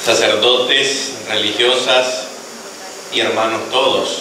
sacerdotes, religiosas y hermanos todos.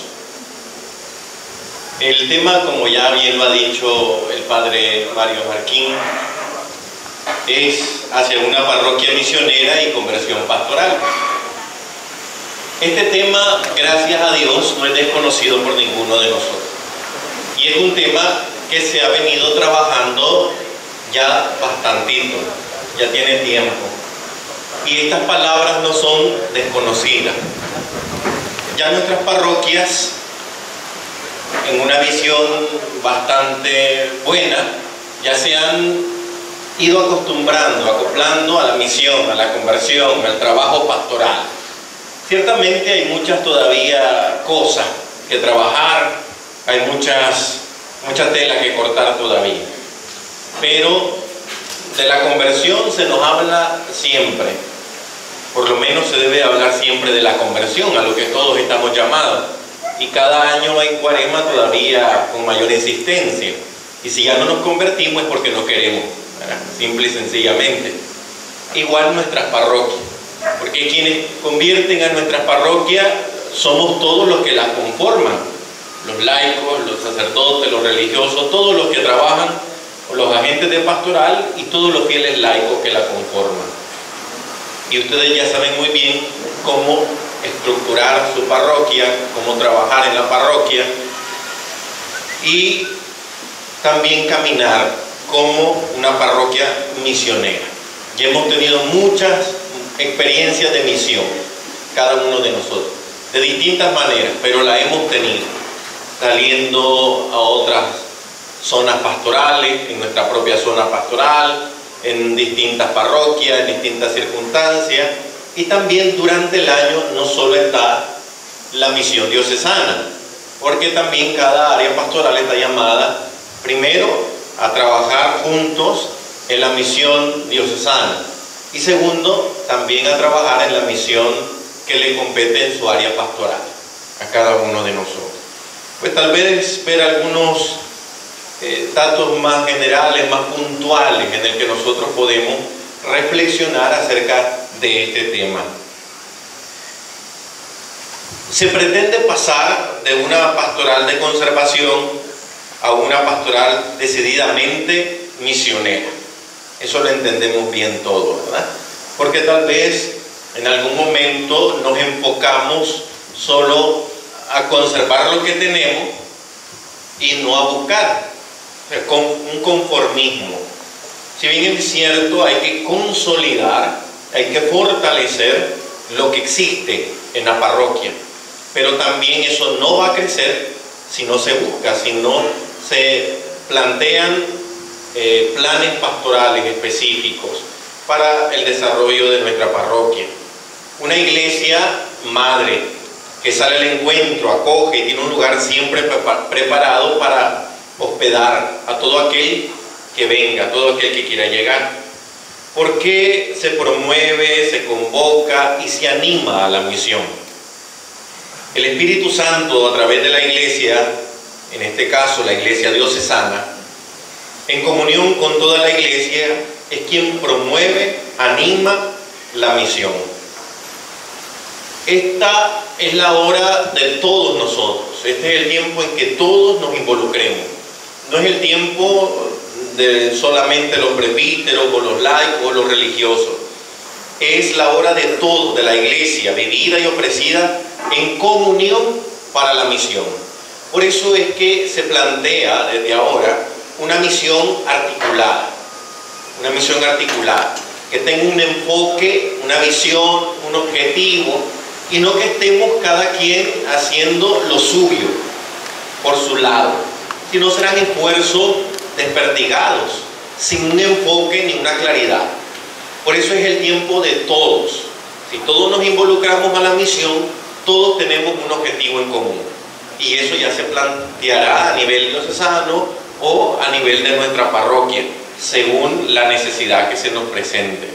El tema, como ya bien lo ha dicho el padre Mario Marquín, es hacia una parroquia misionera y conversión pastoral. Este tema, gracias a Dios, no es desconocido por ninguno de nosotros. Y es un tema que se ha venido trabajando ya bastantito, ya tiene tiempo. Y estas palabras no son desconocidas. Ya nuestras parroquias, en una visión bastante buena, ya se han ido acostumbrando, acoplando a la misión, a la conversión, al trabajo pastoral. Ciertamente hay muchas todavía cosas que trabajar, hay mucha tela que cortar todavía. Pero de la conversión se nos habla siempre. Por lo menos se debe hablar siempre de la conversión, a lo que todos estamos llamados. Y cada año en Cuaresma todavía con mayor insistencia. Y si ya no nos convertimos es porque no queremos, ¿verdad? Simple y sencillamente. Igual nuestras parroquias. Porque quienes convierten a nuestras parroquias somos todos los que las conforman. Los laicos, los sacerdotes, los religiosos, todos los que trabajan, los agentes de pastoral y todos los fieles laicos que la conforman. Y ustedes ya saben muy bien cómo estructurar su parroquia, cómo trabajar en la parroquia y también caminar como una parroquia misionera. Ya hemos tenido muchas experiencias de misión, cada uno de nosotros, de distintas maneras, pero la hemos tenido, saliendo a otras zonas pastorales, en nuestra propia zona pastoral, en distintas parroquias, en distintas circunstancias, y también durante el año no solo está la misión diocesana, porque también cada área pastoral está llamada primero a trabajar juntos en la misión diocesana y segundo también a trabajar en la misión que le compete en su área pastoral a cada uno de nosotros. Pues tal vez ver algunos datos más generales, más puntuales en el que nosotros podemos reflexionar acerca de este tema. Se pretende pasar de una pastoral de conservación a una pastoral decididamente misionera. Eso lo entendemos bien todos, ¿verdad? Porque tal vez en algún momento nos enfocamos solo a conservar lo que tenemos y no a buscar, o sea, con un conformismo. Si bien es cierto, hay que consolidar, hay que fortalecer lo que existe en la parroquia, pero también eso no va a crecer si no se busca, si no se plantean planes pastorales específicos para el desarrollo de nuestra parroquia. Una iglesia madre que sale al encuentro, acoge y tiene un lugar siempre preparado para hospedar a todo aquel que venga, a todo aquel que quiera llegar. Porque se promueve, se convoca y se anima a la misión. El Espíritu Santo, a través de la iglesia, en este caso la iglesia diocesana, en comunión con toda la iglesia, es quien promueve, anima la misión. Esta es la hora de todos nosotros. Este es el tiempo en que todos nos involucremos. No es el tiempo de solamente los presbíteros o los laicos o los religiosos. Es la hora de todos, de la iglesia, vivida y ofrecida en comunión para la misión. Por eso es que se plantea desde ahora una misión articulada, que tenga un enfoque, una visión, un objetivo, y no que estemos cada quien haciendo lo suyo por su lado, sino serán esfuerzos desperdigados, sin un enfoque ni una claridad. Por eso es el tiempo de todos. Si todos nos involucramos a la misión, todos tenemos un objetivo en común. Y eso ya se planteará a nivel diocesano o a nivel de nuestra parroquia, según la necesidad que se nos presente.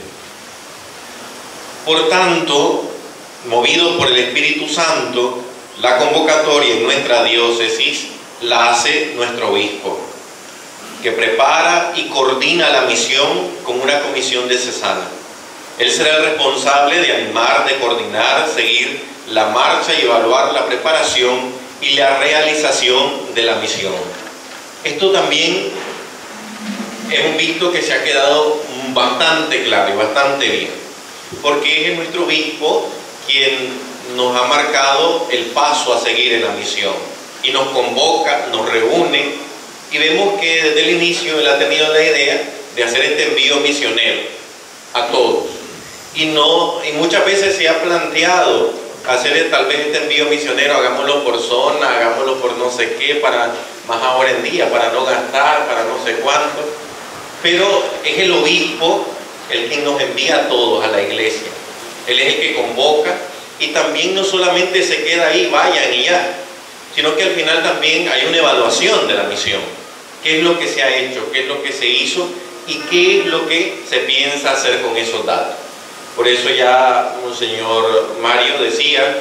Por tanto, movido por el Espíritu Santo, la convocatoria en nuestra diócesis la hace nuestro obispo, que prepara y coordina la misión con una comisión diocesana. Él será el responsable de animar, de coordinar, seguir la marcha y evaluar la preparación y la realización de la misión. Esto también hemos visto que se ha quedado bastante claro y bastante bien, porque es nuestro obispo quien nos ha marcado el paso a seguir en la misión y nos convoca, nos reúne, y vemos que desde el inicio él ha tenido la idea de hacer este envío misionero a todos, y muchas veces se ha planteado hacer tal vez este envío misionero, hagámoslo por zona, hagámoslo por no sé qué, para más ahora en día, para no gastar, para no sé cuánto, pero es el obispo el que nos envía a todos a la iglesia. Él es el que convoca, y también no solamente se queda ahí, vayan y ya, sino que al final también hay una evaluación de la misión. ¿Qué es lo que se ha hecho? ¿Qué es lo que se hizo? ¿Y qué es lo que se piensa hacer con esos datos? Por eso ya Monseñor Mario decía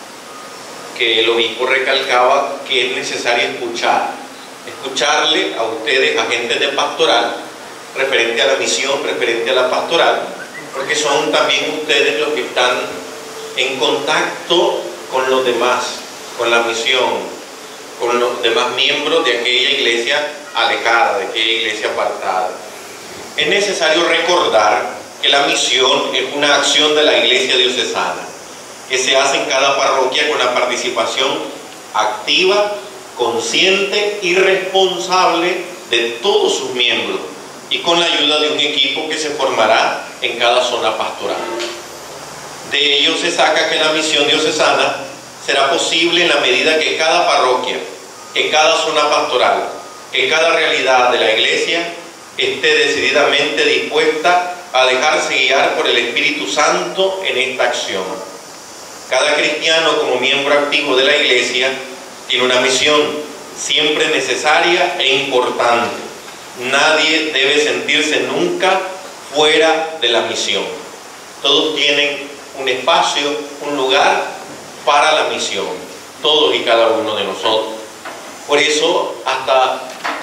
que el obispo recalcaba que es necesario escucharle a ustedes, agentes de pastoral, referente a la misión, referente a la pastoral, porque son también ustedes los que están en contacto con los demás, con la misión, con los demás miembros de aquella iglesia alejada, de aquella iglesia apartada. Es necesario recordar que la misión es una acción de la iglesia diocesana, que se hace en cada parroquia con la participación activa, consciente y responsable de todos sus miembros, y con la ayuda de un equipo que se formará en cada zona pastoral. De ello se saca que la misión diocesana será posible en la medida que cada parroquia, que cada zona pastoral, que cada realidad de la iglesia esté decididamente dispuesta a dejarse guiar por el Espíritu Santo en esta acción. Cada cristiano, como miembro activo de la iglesia, tiene una misión siempre necesaria e importante. Nadie debe sentirse nunca fuera de la misión. Todos tienen un espacio, un lugar para la misión, todos y cada uno de nosotros. Por eso hasta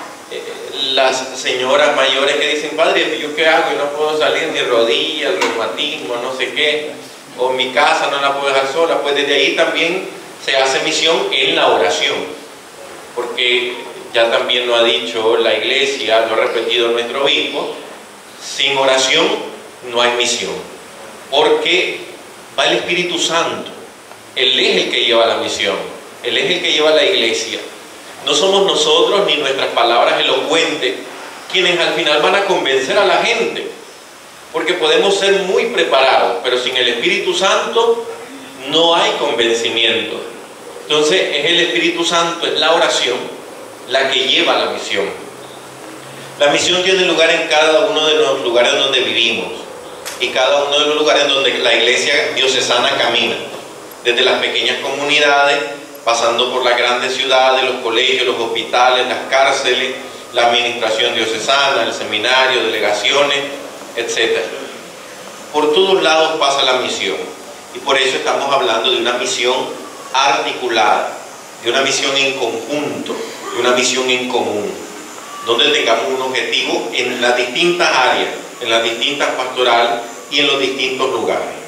las señoras mayores que dicen: padre, ¿yo qué hago? Yo no puedo salir, ni rodilla, el reumatismo, no sé qué, o mi casa no la puedo dejar sola. Pues desde ahí también se hace misión en la oración, porque ya también lo ha dicho la iglesia, lo ha repetido nuestro obispo: sin oración no hay misión, porque va el Espíritu Santo. Él es el que lleva la misión, Él es el que lleva la iglesia. No somos nosotros ni nuestras palabras elocuentes quienes al final van a convencer a la gente, porque podemos ser muy preparados, pero sin el Espíritu Santo no hay convencimiento. Entonces es el Espíritu Santo, es la oración la que lleva la misión. La misión tiene lugar en cada uno de los lugares donde vivimos y cada uno de los lugares donde la iglesia diocesana camina, desde las pequeñas comunidades, pasando por las grandes ciudades, los colegios, los hospitales, las cárceles, la administración diocesana, el seminario, delegaciones, etc. Por todos lados pasa la misión, y por eso estamos hablando de una misión articulada, de una misión en conjunto, de una misión en común, donde tengamos un objetivo en las distintas áreas, en las distintas pastorales y en los distintos lugares.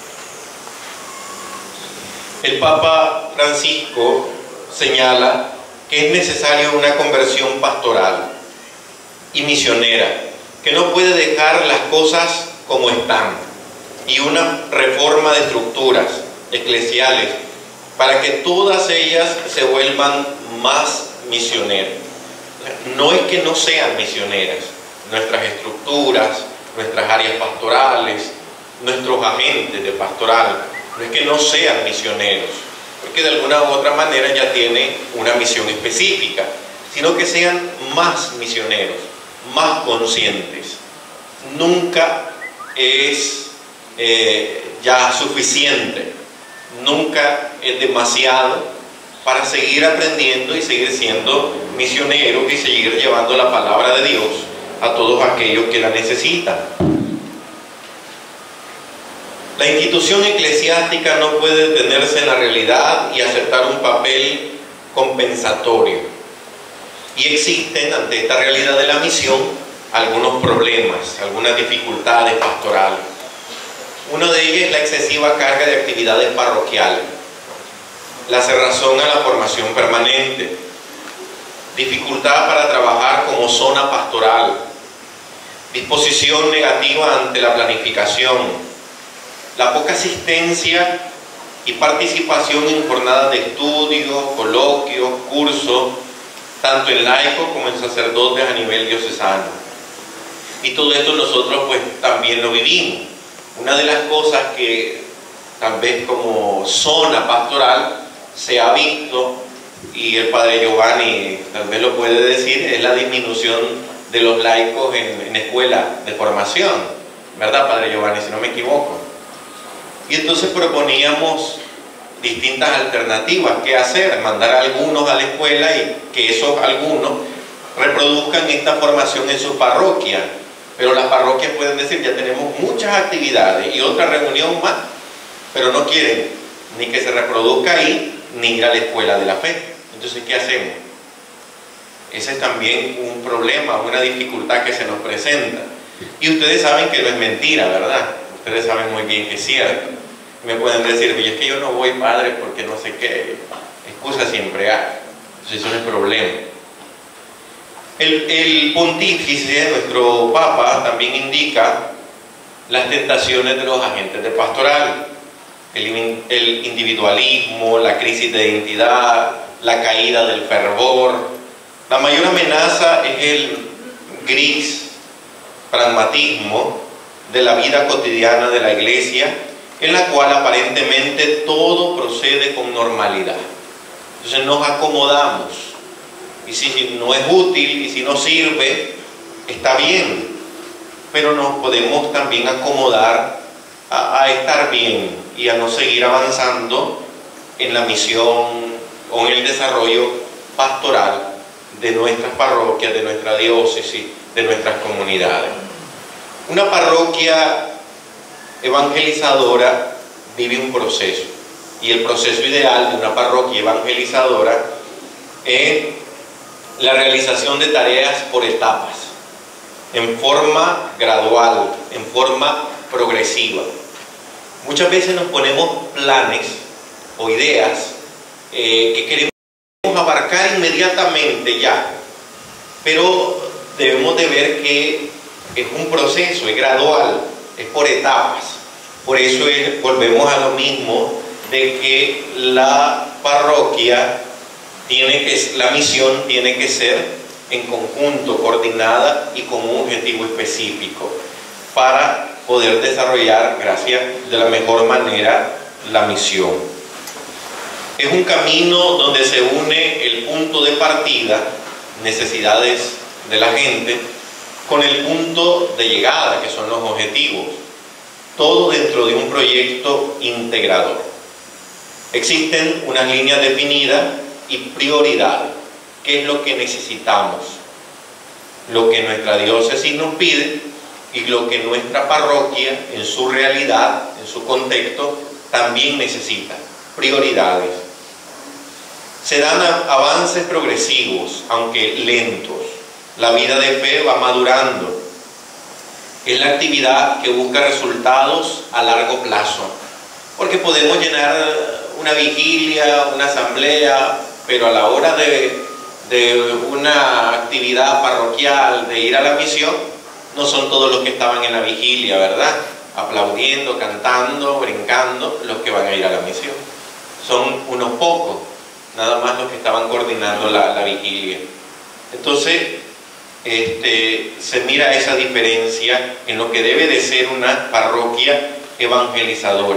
El Papa Francisco señala que es necesaria una conversión pastoral y misionera, que no puede dejar las cosas como están, y una reforma de estructuras eclesiales para que todas ellas se vuelvan más misioneras. No es que no sean misioneras, nuestras estructuras, nuestras áreas pastorales, nuestros agentes de pastoral, no es que no sean misioneros, porque de alguna u otra manera ya tienen una misión específica, sino que sean más misioneros, más conscientes. Nunca es ya suficiente, nunca es demasiado para seguir aprendiendo y seguir siendo misioneros y seguir llevando la palabra de Dios a todos aquellos que la necesitan. La institución eclesiástica no puede detenerse en la realidad y aceptar un papel compensatorio. Y existen ante esta realidad de la misión algunos problemas, algunas dificultades pastorales. Una de ellas es la excesiva carga de actividades parroquiales, la cerrazón a la formación permanente, dificultad para trabajar como zona pastoral, disposición negativa ante la planificación, la poca asistencia y participación en jornadas de estudio, coloquios, cursos, tanto en laicos como en sacerdotes a nivel diocesano. Y todo esto nosotros pues también lo vivimos. Una de las cosas que tal vez como zona pastoral se ha visto, y el padre Giovanni tal vez lo puede decir, es la disminución de los laicos en escuela de formación, ¿verdad, padre Giovanni? Si no me equivoco. Y entonces proponíamos distintas alternativas. ¿Qué hacer? Mandar a algunos a la escuela y que esos algunos reproduzcan esta formación en sus parroquias. Pero las parroquias pueden decir, ya tenemos muchas actividades y otra reunión más, pero no quieren ni que se reproduzca ahí, ni ir a la escuela de la fe. Entonces, ¿qué hacemos? Ese es también un problema, una dificultad que se nos presenta. Y ustedes saben que no es mentira, ¿verdad? Ustedes saben muy bien que es cierto. Me pueden decir, oye, es que yo no voy, padre, porque no sé qué. Excusa siempre hay. Entonces, eso no es problema. El pontífice, nuestro Papa, también indica las tentaciones de los agentes de pastoral. El individualismo, la crisis de identidad, la caída del fervor. La mayor amenaza es el gris pragmatismo de la vida cotidiana de la Iglesia, en la cual aparentemente todo procede con normalidad. Entonces nos acomodamos, y si no es útil y si no sirve, está bien, pero nos podemos también acomodar a estar bien y a no seguir avanzando en la misión o en el desarrollo pastoral de nuestras parroquias, de nuestra diócesis, de nuestras comunidades. Una parroquia evangelizadora vive un proceso, y el proceso ideal de una parroquia evangelizadora es la realización de tareas por etapas, en forma gradual, en forma progresiva. Muchas veces nos ponemos planes o ideas que queremos abarcar inmediatamente ya, pero debemos de ver que es un proceso, es gradual, es por etapas. Por eso volvemos a lo mismo de que la parroquia la misión tiene que ser en conjunto, coordinada y con un objetivo específico para poder desarrollar, de la mejor manera, la misión. Es un camino donde se une el punto de partida, necesidades de la gente, con el punto de llegada, que son los objetivos. Todo dentro de un proyecto integrador. Existen unas líneas definidas y prioridades. ¿Qué es lo que necesitamos? Lo que nuestra diócesis nos pide y lo que nuestra parroquia, en su realidad, en su contexto, también necesita. Prioridades. Se dan avances progresivos, aunque lentos. La vida de fe va madurando. Es la actividad que busca resultados a largo plazo. Porque podemos llenar una vigilia, una asamblea, pero a la hora de una actividad parroquial, de ir a la misión, no son todos los que estaban en la vigilia, ¿verdad? Aplaudiendo, cantando, brincando, los que van a ir a la misión. Son unos pocos, nada más los que estaban coordinando la vigilia. Entonces, se mira esa diferencia en lo que debe de ser una parroquia evangelizadora.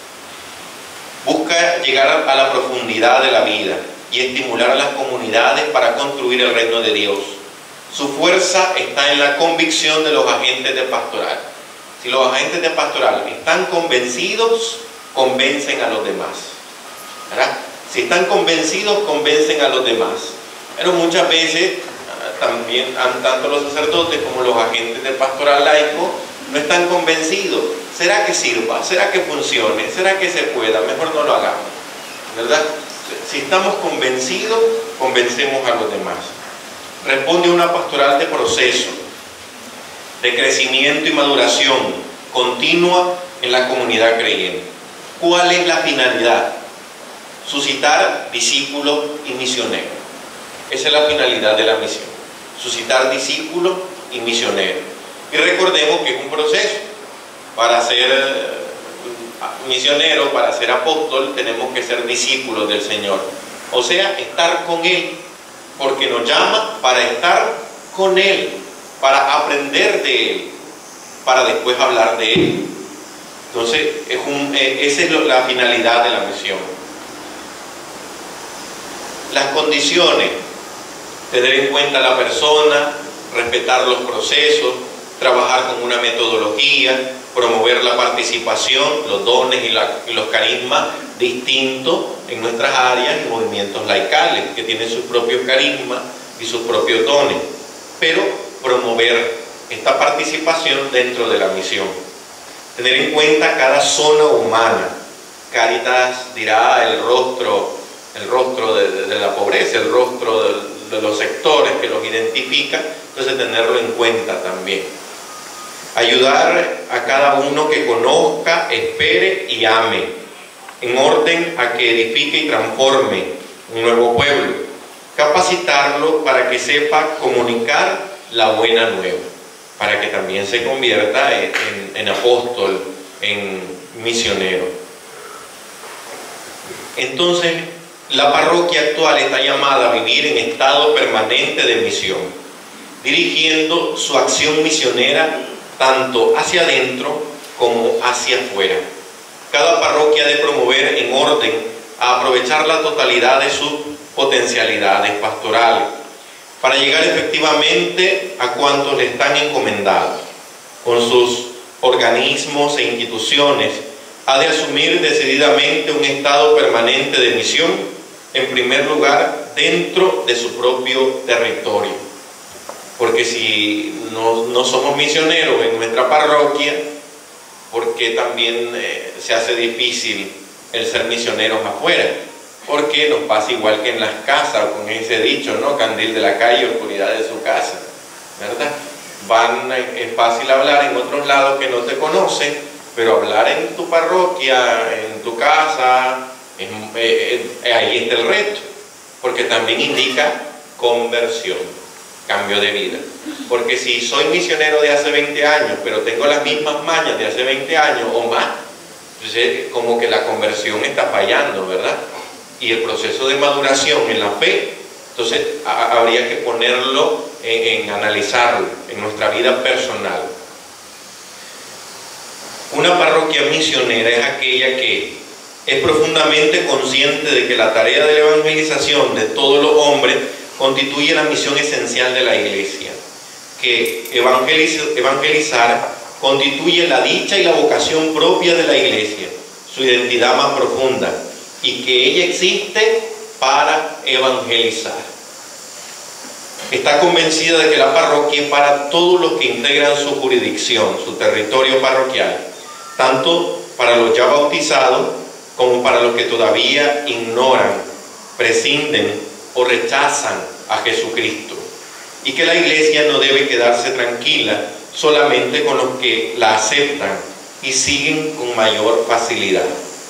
Busca llegar a la profundidad de la vida y estimular a las comunidades para construir el reino de Dios. Su fuerza está en la convicción de los agentes de pastoral. Si los agentes de pastoral están convencidos, convencen a los demás, ¿verdad? Si están convencidos, convencen a los demás. Pero muchas veces también tanto los sacerdotes como los agentes del pastoral laico no están convencidos. ¿Será que sirva? ¿Será que funcione? ¿Será que se pueda? Mejor no lo hagamos, ¿verdad? Si estamos convencidos, convencemos a los demás. Responde a una pastoral de proceso, de crecimiento y maduración continua en la comunidad creyente. ¿Cuál es la finalidad? Suscitar discípulos y misioneros. Esa es la finalidad de la misión. Suscitar discípulos y misioneros. Y recordemos que es un proceso. Para ser misionero, para ser apóstol, tenemos que ser discípulos del Señor. O sea, estar con Él, porque nos llama para estar con Él, para aprender de Él, para después hablar de Él. Entonces, esa es la finalidad de la misión. Las condiciones: tener en cuenta a la persona, respetar los procesos, trabajar con una metodología, promover la participación, los dones y los carismas distintos en nuestras áreas y movimientos laicales, que tienen sus propios carismas y sus propios dones, pero promover esta participación dentro de la misión. Tener en cuenta cada zona humana. Cáritas dirá el rostro de la pobreza, el rostro de los sectores que los identifica, entonces tenerlo en cuenta también. Ayudar a cada uno que conozca, espere y ame, en orden a que edifique y transforme un nuevo pueblo. Capacitarlo para que sepa comunicar la buena nueva, para que también se convierta en apóstol, en misionero. Entonces, la parroquia actual está llamada a vivir en estado permanente de misión, dirigiendo su acción misionera tanto hacia adentro como hacia afuera. Cada parroquia debe promover en orden a aprovechar la totalidad de sus potencialidades pastorales para llegar efectivamente a cuantos le están encomendados. Con sus organismos e instituciones ha de asumir decididamente un estado permanente de misión, en primer lugar dentro de su propio territorio. Porque si no somos misioneros en nuestra parroquia, porque también se hace difícil el ser misioneros afuera, porque nos pasa igual que en las casas, con ese dicho, ¿no? Candil de la calle, oscuridad de su casa, ¿verdad? Es fácil hablar en otros lados que no te conocen, pero hablar en tu parroquia, en tu casa, ahí está el reto, porque también indica conversión, cambio de vida. Porque si soy misionero de hace 20 años, pero tengo las mismas mañas de hace 20 años o más, entonces como que la conversión está fallando, ¿verdad? Y el proceso de maduración en la fe, entonces habría que ponerlo en analizarlo en nuestra vida personal. Una parroquia misionera es aquella que es profundamente consciente de que la tarea de la evangelización de todos los hombres constituye la misión esencial de la Iglesia, que evangelizar constituye la dicha y la vocación propia de la Iglesia, su identidad más profunda, y que ella existe para evangelizar. Está convencida de que la parroquia es para todos los que integran su jurisdicción, su territorio parroquial, tanto para los ya bautizados como para los que todavía ignoran, prescinden o rechazan a Jesucristo, y que la Iglesia no debe quedarse tranquila solamente con los que la aceptan y siguen con mayor facilidad.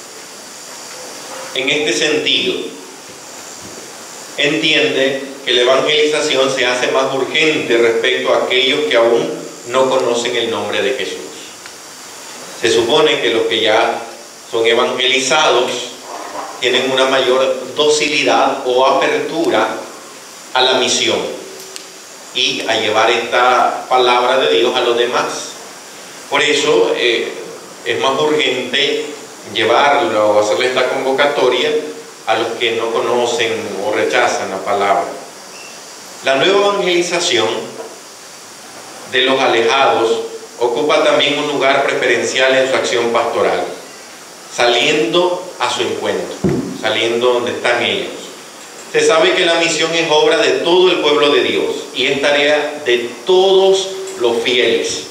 En este sentido, entiende que la evangelización se hace más urgente respecto a aquellos que aún no conocen el nombre de Jesús. Se supone que los que ya son evangelizados tienen una mayor docilidad o apertura a la misión y a llevar esta palabra de Dios a los demás. Por eso es más urgente llevarlo o hacerle esta convocatoria a los que no conocen o rechazan la palabra. La nueva evangelización de los alejados ocupa también un lugar preferencial en su acción pastoral, saliendo a su encuentro, saliendo donde están ellos. Se sabe que la misión es obra de todo el pueblo de Dios y es tarea de todos los fieles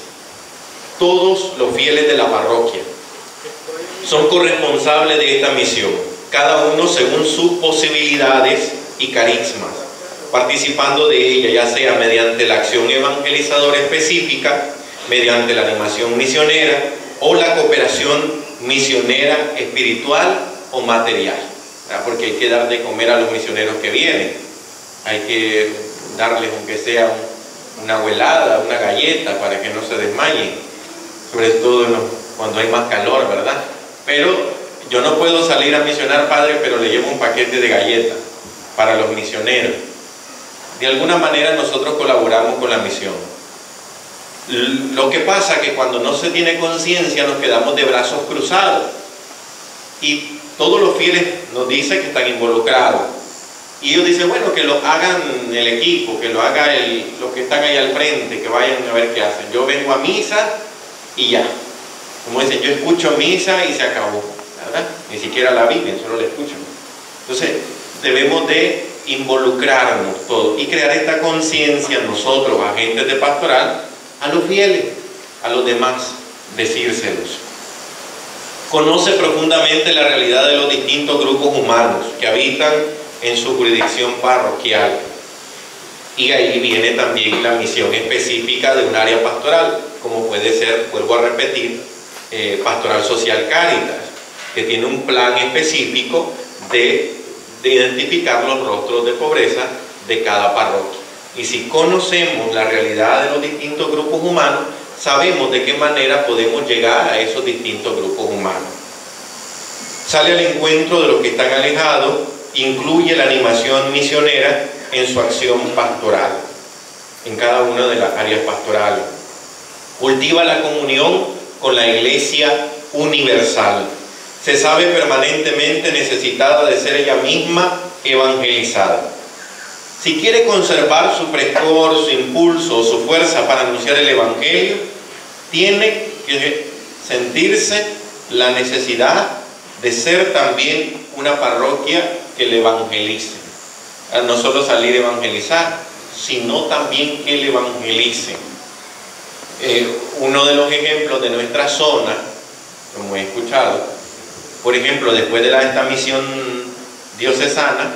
de la parroquia. Son corresponsables de esta misión, cada uno según sus posibilidades y carismas, participando de ella, ya sea mediante la acción evangelizadora específica, mediante la animación misionera, o la cooperación misionera espiritual o material, ¿verdad? Porque hay que dar de comer a los misioneros que vienen, hay que darles aunque sea una abuelada, una galleta para que no se desmayen, sobre todo cuando hay más calor, ¿verdad? Pero yo no puedo salir a misionar, padre, pero le llevo un paquete de galletas para los misioneros. De alguna manera nosotros colaboramos con la misión. Lo que pasa es que cuando no se tiene conciencia nos quedamos de brazos cruzados y todos los fieles nos dicen que están involucrados y ellos dicen, bueno, que lo hagan el equipo, que lo haga los que están ahí al frente, que vayan a ver qué hacen. Yo vengo a misa y ya, como dicen, yo escucho misa y se acabó, ¿verdad? Ni siquiera la Biblia, solo la escucho. Entonces debemos de involucrarnos todos y crear esta conciencia nosotros, agentes de pastoral, a los fieles, a los demás, decírselos. Conoce profundamente la realidad de los distintos grupos humanos que habitan en su jurisdicción parroquial. Y ahí viene también la misión específica de un área pastoral, como puede ser, vuelvo a repetir, Pastoral Social Cáritas, que tiene un plan específico de identificar los rostros de pobreza de cada parroquia. Y si conocemos la realidad de los distintos grupos humanos, sabemos de qué manera podemos llegar a esos distintos grupos humanos. Sale al encuentro de los que están alejados, incluye la animación misionera en su acción pastoral, en cada una de las áreas pastorales. Cultiva la comunión con la Iglesia universal. Se sabe permanentemente necesitada de ser ella misma evangelizada. Si quiere conservar su frescor, su impulso, su fuerza para anunciar el Evangelio, tiene que sentirse la necesidad de ser también una parroquia que le evangelice. No solo salir a evangelizar, sino también que le evangelice. Uno de los ejemplos de nuestra zona, como he escuchado, por ejemplo, después de esta misión diocesana,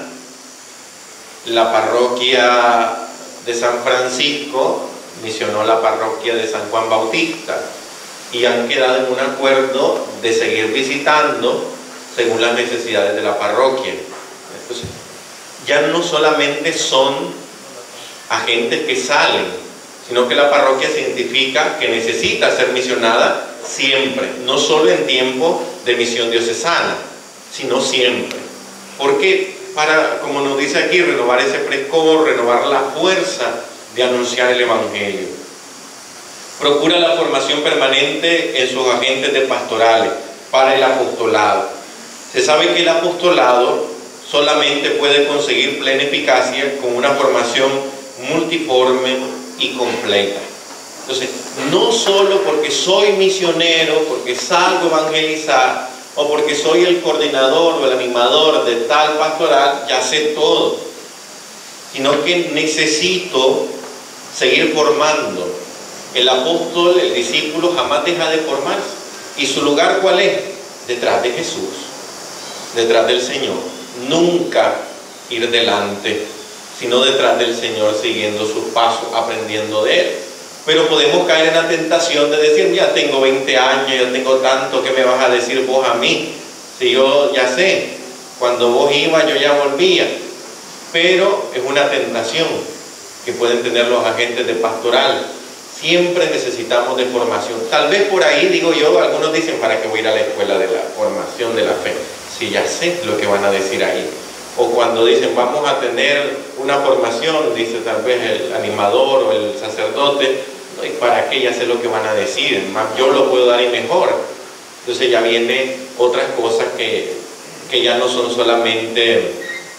la parroquia de San Francisco misionó la parroquia de San Juan Bautista y han quedado en un acuerdo de seguir visitando según las necesidades de la parroquia. Entonces, ya no solamente son agentes que salen, sino que la parroquia se identifica que necesita ser misionada siempre, no solo en tiempo de misión diocesana, sino siempre. ¿Por qué? Para, como nos dice aquí, renovar ese frescor, renovar la fuerza de anunciar el Evangelio. Procura la formación permanente en sus agentes de pastorales para el apostolado. Se sabe que el apostolado solamente puede conseguir plena eficacia con una formación multiforme y completa. Entonces, no solo porque soy misionero, porque salgo a evangelizar, o porque soy el coordinador o el animador de tal pastoral, ya sé todo, sino que necesito seguir formando. El apóstol, el discípulo, jamás deja de formarse. ¿Y su lugar cuál es? Detrás de Jesús, detrás del Señor. Nunca ir delante, sino detrás del Señor, siguiendo sus pasos, aprendiendo de Él. Pero podemos caer en la tentación de decir, ya tengo 20 años, ya tengo tanto, ¿qué me vas a decir vos a mí? Si yo ya sé, cuando vos ibas yo ya volvía. Pero es una tentación que pueden tener los agentes de pastoral. Siempre necesitamos de formación. Tal vez por ahí, digo yo, algunos dicen, ¿para qué voy a ir a la escuela de la formación de la fe? Si ya sé lo que van a decir ahí. O cuando dicen, vamos a tener una formación, dice tal vez el animador o el sacerdote, ¿y para qué? Ya sé lo que van a decir, más yo lo puedo dar y mejor. Entonces ya vienen otras cosas que ya no son solamente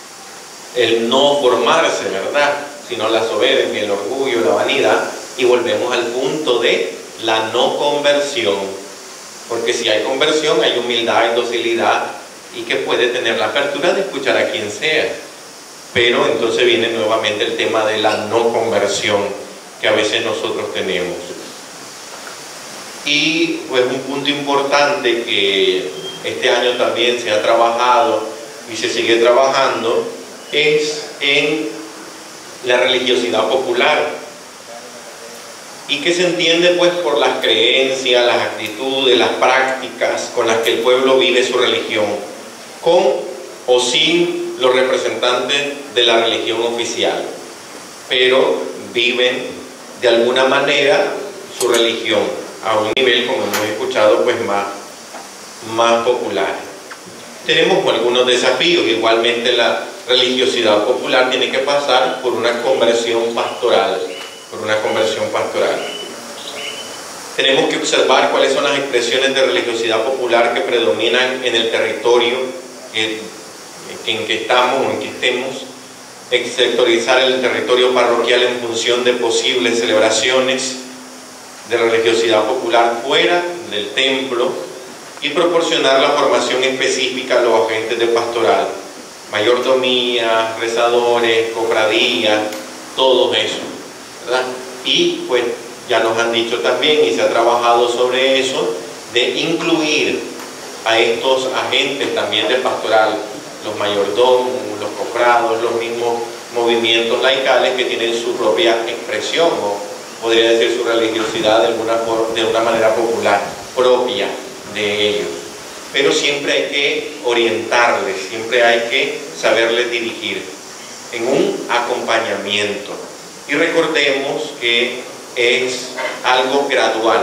el no formarse, ¿verdad? Sino la soberbia, el orgullo, la vanidad, y volvemos al punto de la no conversión. Porque si hay conversión, hay humildad, hay docilidad, y que puede tener la apertura de escuchar a quien sea. Pero entonces viene nuevamente el tema de la no conversión que a veces nosotros tenemos. Y pues un punto importante que este año también se ha trabajado y se sigue trabajando es en la religiosidad popular. y que se entiende pues por las creencias, las actitudes, las prácticas con las que el pueblo vive su religión, con o sin los representantes de la religión oficial, pero viven de alguna manera su religión a un nivel, como hemos escuchado, pues más popular. Tenemos algunos desafíos. Igualmente la religiosidad popular tiene que pasar por una conversión pastoral, Tenemos que observar cuáles son las expresiones de religiosidad popular que predominan en el territorio en que estamos o en que estemos, sectorizar el territorio parroquial en función de posibles celebraciones de religiosidad popular fuera del templo y proporcionar la formación específica a los agentes de pastoral, mayordomía, rezadores, cofradías, todo eso, ¿verdad? Y pues ya nos han dicho también, y se ha trabajado sobre eso, de incluir a estos agentes también de pastoral, los mayordomos, los cofrados, los mismos movimientos laicales que tienen su propia expresión, o podría decir su religiosidad de una manera popular, propia de ellos. Pero siempre hay que orientarles, siempre hay que saberles dirigir en un acompañamiento. Y recordemos que es algo gradual,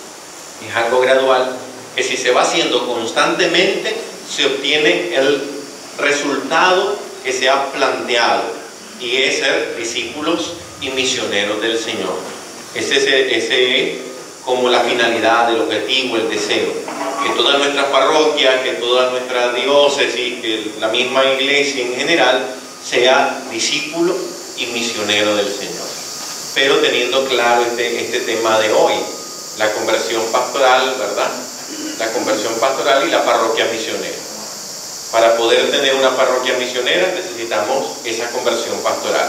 que si se va haciendo constantemente, se obtiene el resultado que se ha planteado, y es ser discípulos y misioneros del Señor. Ese es como la finalidad, el objetivo, el deseo, que todas nuestras parroquias, que toda nuestra diócesis, que la misma iglesia en general sea discípulo y misionero del Señor. Pero teniendo claro este tema de hoy, la conversión pastoral, ¿verdad? La conversión pastoral y la parroquia misionera. Para poder tener una parroquia misionera necesitamos esa conversión pastoral.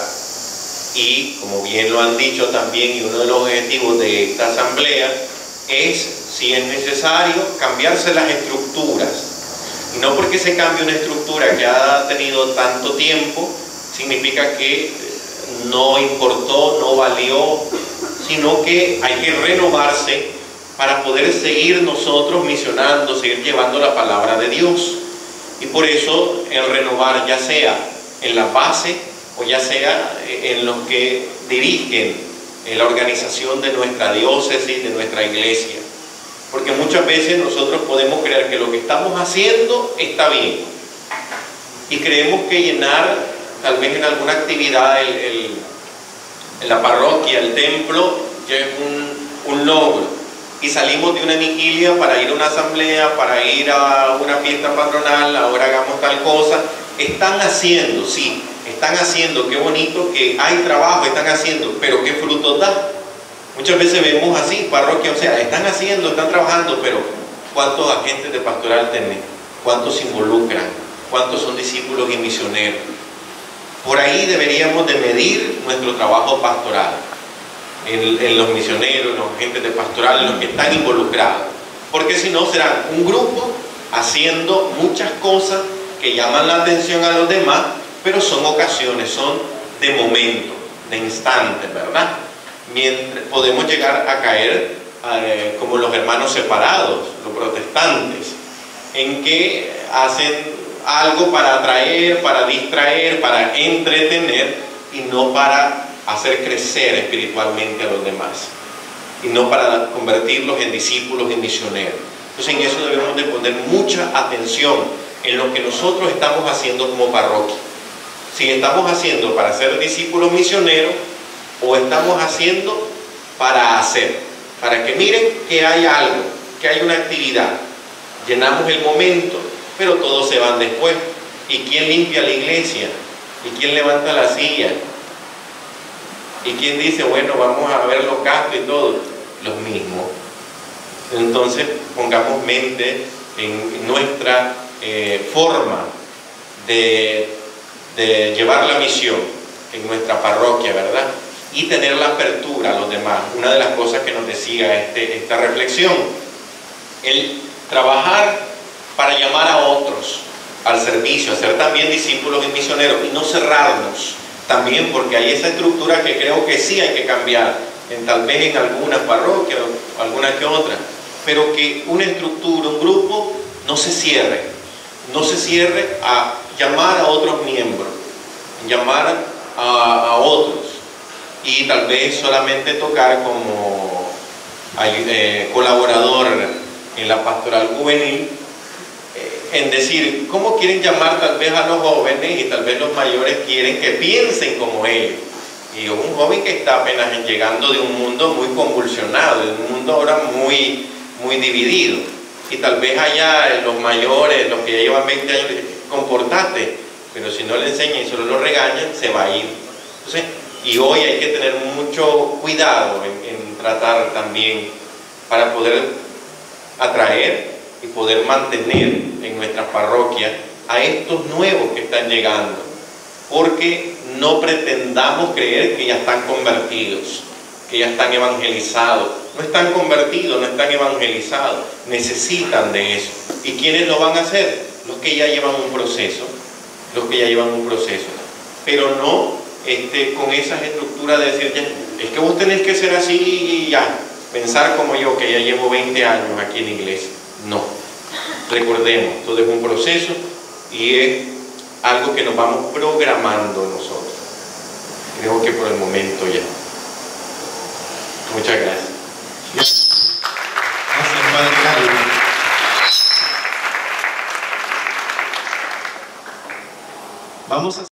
Y como bien lo han dicho también, y uno de los objetivos de esta asamblea es, si es necesario, cambiarse las estructuras. Y no porque se cambie una estructura que ha tenido tanto tiempo, significa que no importó, no valió, sino que hay que renovarse para poder seguir nosotros misionando, seguir llevando la palabra de Dios. Y por eso el renovar, ya sea en la base o ya sea en los que dirigen la organización de nuestra diócesis, de nuestra iglesia. Porque muchas veces nosotros podemos creer que lo que estamos haciendo está bien. Y creemos que llenar, tal vez en alguna actividad, en la parroquia, el templo, ya es un logro. Y salimos de una vigilia para ir a una asamblea, para ir a una fiesta patronal, ahora hagamos tal cosa. Están haciendo, sí, están haciendo, qué bonito que hay trabajo, están haciendo, pero ¿qué frutos da? Muchas veces vemos así, parroquia, o sea, están haciendo, están trabajando, pero ¿cuántos agentes de pastoral tienen? ¿Cuántos se involucran? ¿Cuántos son discípulos y misioneros? Por ahí deberíamos de medir nuestro trabajo pastoral, en los misioneros, en los agentes de pastoral, en los que están involucrados, porque si no serán un grupo haciendo muchas cosas que llaman la atención a los demás, pero son ocasiones, son de momento, de instante, ¿verdad? Mientras podemos llegar a caer como los hermanos separados, los protestantes, en que hacen algo para atraer, para distraer, para entretener, y no para hacer crecer espiritualmente a los demás, y no para convertirlos en discípulos y misioneros. Entonces en eso debemos de poner mucha atención en lo que nosotros estamos haciendo como parroquia. Si estamos haciendo para ser discípulos misioneros, o estamos haciendo para hacer, para que miren que hay algo, que hay una actividad. Llenamos el momento, pero todos se van después. ¿Y quién limpia la iglesia? ¿Y quién levanta la silla? ¿Y quién dice, bueno, vamos a ver los gastos y todo? Los mismos. Entonces, pongamos mente en nuestra forma de llevar la misión en nuestra parroquia, ¿verdad? Y tener la apertura a los demás. Una de las cosas que nos decía esta reflexión, el trabajar para llamar a otros al servicio, a ser también discípulos y misioneros, y no cerrarnos también, porque hay esa estructura que creo que sí hay que cambiar, tal vez en algunas parroquias, alguna que otra, pero que una estructura, un grupo, no se cierre a llamar a otros miembros, llamar a otros, y tal vez solamente tocar como colaborador en la pastoral juvenil, en decir cómo quieren llamar tal vez a los jóvenes, y tal vez los mayores quieren que piensen como ellos. Y un joven que está apenas llegando de un mundo muy convulsionado, de un mundo ahora muy dividido, y tal vez allá los mayores, los que ya llevan 20 años, comportate, pero si no le enseñan y solo lo regañan, se va a ir. Entonces, y hoy hay que tener mucho cuidado en tratar también para poder atraer y poder mantener en nuestras parroquias a estos nuevos que están llegando, porque no pretendamos creer que ya están convertidos, que ya están evangelizados. No están convertidos, no están evangelizados, necesitan de eso. ¿Y quiénes lo van a hacer? Los que ya llevan un proceso, pero no con esas estructuras de decir, ya, es que vos tenés que ser así y ya, pensar como yo, que ya llevo 20 años aquí en la iglesia. No, recordemos, todo es un proceso y es algo que nos vamos programando nosotros. Creo que por el momento ya. Muchas gracias. Gracias, Padre Carlos. Vamos a